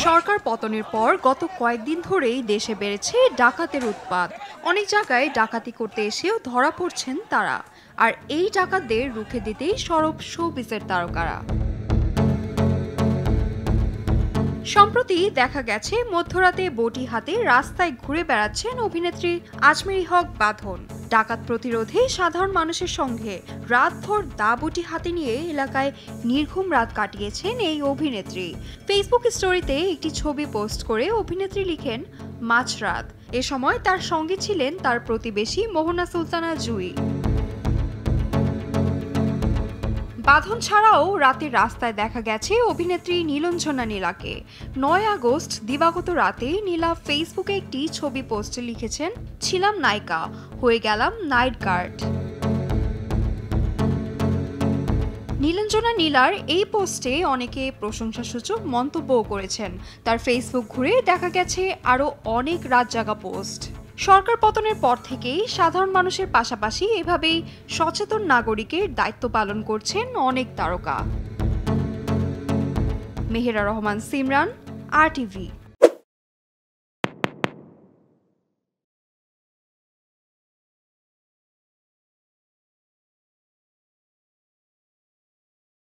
সরকার পতনের পর গত কয়েকদিন ধরেই দেশে বেড়েছে ডাকাতের উৎপাত। অনেক জায়গায় ডাকাতি করতে এসেও ধরা পড়ছেন তারা। আর এই ডাকাতদের রুখে দিতেই সরব শোবিজের তারকারা। সম্প্রতি দেখা গেছে মধ্যরাতে বটি হাতে রাস্তায় ঘুরে বেড়াচ্ছেন অভিনেত্রী আজমেরী হক বাঁধন। ডাকাত প্রতিরোধে সাধারণ মানুষের সঙ্গে রাতভর দা বটি হাতে নিয়ে এলাকায় নির্ঘুম রাত কাটিয়েছেন এই অভিনেত্রী। ফেসবুক স্টোরিতে একটি ছবি পোস্ট করে অভিনেত্রী লিখেন, মাঝরাত। এ সময় তার সঙ্গে ছিলেন তার প্রতিবেশী মোহনা সুলতানা জুই। বাঁধন ছাড়াও রাতে রাস্তায় দেখা গেছে অভিনেত্রী নীলাঞ্জনা নীলাকে। ৯ আগস্ট দিবাগত রাতে নীলা ফেসবুকে একটি ছবি পোস্টে লিখেছেন, ছিলাম নায়িকা, হয়ে গেলাম নাইট গার্ড। নীলাঞ্জনা নীলার এই পোস্টে অনেকে প্রশংসাসূচক মন্তব্যও করেছেন। তার ফেসবুক ঘুরে দেখা গেছে আরও অনেক রাত জাগা পোস্ট। সরকার পতনের পর থেকেই সাধারণ মানুষের পাশাপাশি এভাবেই সচেতন নাগরিকের দায়িত্ব পালন করছেন অনেক তারকা। মেহেরা রহমান, সিমরান, RTV।